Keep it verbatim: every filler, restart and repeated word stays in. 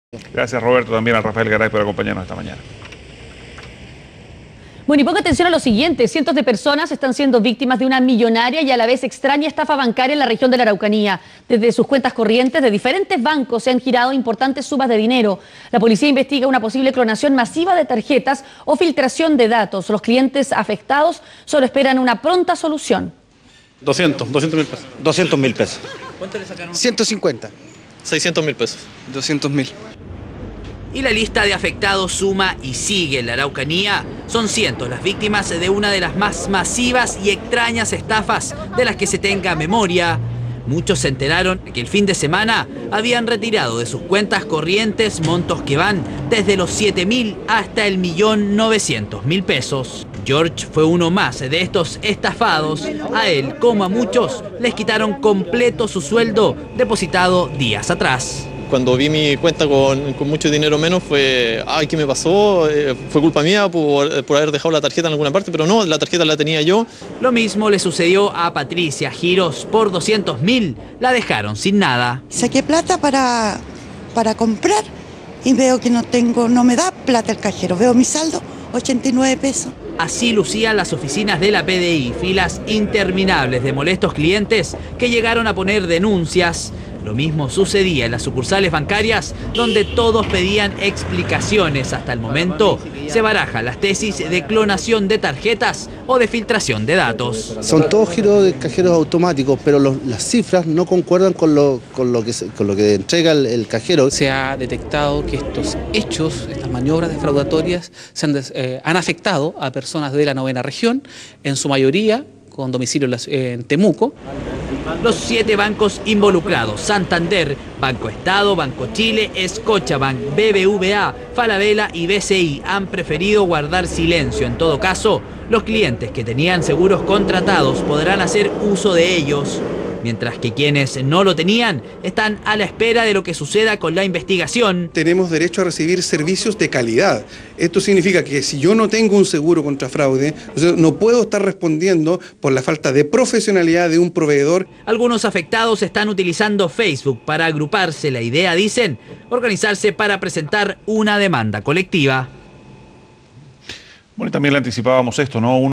Gracias, Roberto, también a Rafael Garay por acompañarnos esta mañana. Bueno, y ponga atención a lo siguiente. Cientos de personas están siendo víctimas de una millonaria y a la vez extraña estafa bancaria en la región de la Araucanía. Desde sus cuentas corrientes de diferentes bancos se han girado importantes sumas de dinero. La policía investiga una posible clonación masiva de tarjetas o filtración de datos. Los clientes afectados solo esperan una pronta solución. doscientos, doscientos mil pesos. doscientos mil pesos. ¿Cuánto le sacaron? ciento cincuenta. seiscientos mil pesos. doscientos mil. Y la lista de afectados suma y sigue en la Araucanía. Son cientos las víctimas de una de las más masivas y extrañas estafas de las que se tenga memoria. Muchos se enteraron que el fin de semana habían retirado de sus cuentas corrientes montos que van desde los siete mil hasta el millón novecientos mil pesos. George fue uno más de estos estafados. A él, como a muchos, les quitaron completo su sueldo depositado días atrás. Cuando vi mi cuenta con, con mucho dinero menos fue, ay, ¿qué me pasó? Eh, fue culpa mía por, por haber dejado la tarjeta en alguna parte, pero no, la tarjeta la tenía yo. Lo mismo le sucedió a Patricia Giros. Por doscientos mil la dejaron sin nada. Saqué plata para, para comprar y veo que no tengo, no me da plata el cajero. Veo mi saldo, ochenta y nueve pesos. Así lucían las oficinas de la P D I, filas interminables de molestos clientes que llegaron a poner denuncias. Lo mismo sucedía en las sucursales bancarias, donde todos pedían explicaciones. Hasta el momento se barajan las tesis de clonación de tarjetas o de filtración de datos. Son todos giros de cajeros automáticos, pero los, las cifras no concuerdan con lo, con lo, que, se, con lo que entrega el, el cajero. Se ha detectado que estos hechos, estas maniobras defraudatorias, se han, eh, han afectado a personas de la novena región, en su mayoría con domicilio en Temuco. Los siete bancos involucrados, Santander, Banco Estado, Banco Chile, Scotiabank, B B V A, Falabella y B C I, han preferido guardar silencio. En todo caso, los clientes que tenían seguros contratados podrán hacer uso de ellos, mientras que quienes no lo tenían están a la espera de lo que suceda con la investigación. Tenemos derecho a recibir servicios de calidad. Esto significa que si yo no tengo un seguro contra fraude, no puedo estar respondiendo por la falta de profesionalidad de un proveedor. Algunos afectados están utilizando Facebook para agruparse. La idea, dicen, organizarse para presentar una demanda colectiva. Bueno, y también le anticipábamos esto, ¿no?